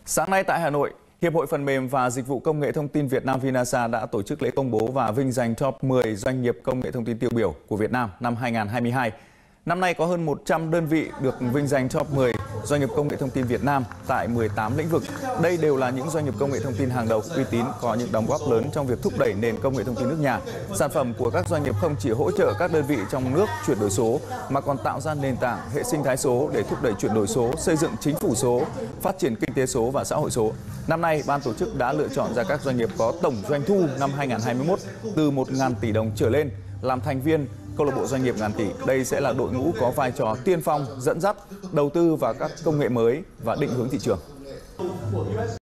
Sáng nay tại Hà Nội, Hiệp hội Phần mềm và Dịch vụ Công nghệ Thông tin Việt Nam Vinasa đã tổ chức lễ công bố và vinh danh top 10 doanh nghiệp công nghệ thông tin tiêu biểu của Việt Nam năm 2022. Năm nay có hơn 100 đơn vị được vinh danh top 10 doanh nghiệp công nghệ thông tin Việt Nam tại 18 lĩnh vực. Đây đều là những doanh nghiệp công nghệ thông tin hàng đầu, uy tín, có những đóng góp lớn trong việc thúc đẩy nền công nghệ thông tin nước nhà. Sản phẩm của các doanh nghiệp không chỉ hỗ trợ các đơn vị trong nước chuyển đổi số, mà còn tạo ra nền tảng hệ sinh thái số để thúc đẩy chuyển đổi số, xây dựng chính phủ số, phát triển kinh tế số và xã hội số. Năm nay, ban tổ chức đã lựa chọn ra các doanh nghiệp có tổng doanh thu năm 2021 từ 1.000 tỷ đồng trở lên làm thành viên câu lạc bộ doanh nghiệp ngàn tỷ. Đây sẽ là đội ngũ có vai trò tiên phong, dẫn dắt, đầu tư vào các công nghệ mới và định hướng thị trường.